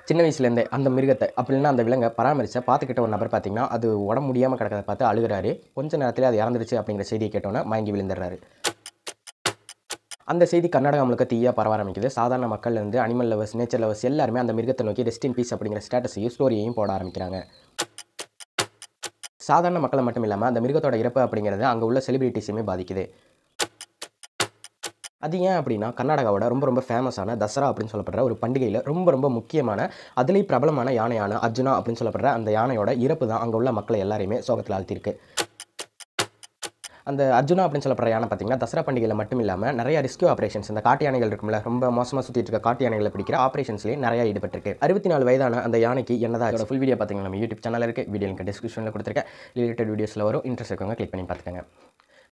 சின்ன வயசுலேருந்தே அந்த மிருகத்தை அப்படின்னா அந்த விலங்கை பராமரித்த பார்த்துக்கிட்ட ஒரு நபர் பார்த்திங்கன்னா அது உடம்பு முடியாமல் கிடக்கிறத பார்த்து அழுகிறாரு. கொஞ்ச நேரத்தில் அது இறந்துருச்சு அப்படிங்கிற செய்தியை கேட்டோன்னே மயங்கி விழுந்துடுறாரு. அந்த செய்தி கர்நாடகா முழுக்க தீயா பரவ ஆரம்பிக்குது. சாதாரண மக்கள்லேருந்து அனிமல் லவர்ஸ், நேச்சர் லவர்ஸ் எல்லாருமே அந்த மிருகத்தை நோக்கி ரெஸ்ட் இன் பீஸ் அப்படிங்கிற ஸ்டேட்டஸையும் ஸ்டோரியையும் போட ஆரம்பிக்கிறாங்க. சாதாரண மக்களை மட்டும் இல்லாமல் அந்த மிருகத்தோட இறப்பு அப்படிங்கிறது அங்கே உள்ள செலிபிரிட்டிஸையுமே பாதிக்குது. அது ஏன் அப்படின்னா கர்நாடகாவோட ரொம்ப ஃபேமஸான தசரா அப்படின்னு சொல்லப்படுற ஒரு பண்டிகையில் ரொம்ப முக்கியமான அதுலேயும் பிரபலமான யானையான அர்ஜுனா அப்படின்னு சொல்லப்படுற அந்த யானையோட இறப்பு தான் அங்கே உள்ள மக்களை எல்லாரையுமே சோகத்தில் ஆழ்த்திருக்கு. அந்த அர்ஜுனா அப்படின்னு சொல்லப்படுற யானை பார்த்தீங்கன்னா தசரா பண்டிகையில் மட்டும் இல்லாமல் நிறைய ரெஸ்க்யூ ஆப்ரேஷன்ஸ், இந்த காட்டு யானைகள் இருக்கும்ல, ரொம்ப மோசமாக சுற்றிட்டு இருக்க காட்டு யானைகளை பிடிக்கிற ஆப்ரேஷன்ஸ்லேயே நிறைய ஈடுபட்டிருக்கு. 64 வயதான அந்த யானைக்கு என்னதான் அதோட ஃபுல் வீடியோ பார்த்தீங்கன்னா நம்ம யூடியூப் சேனல் இருக்குது. வீடியோ லிங்க் டிஸ்கிரிப்ஷனில் கொடுத்துருக்கேன். ரிலேட்டட் வீடியோஸில் வரும். இன்ட்ரெஸ்ட் இருக்கவங்க கிளிக் பண்ணி பார்த்துக்கோங்க.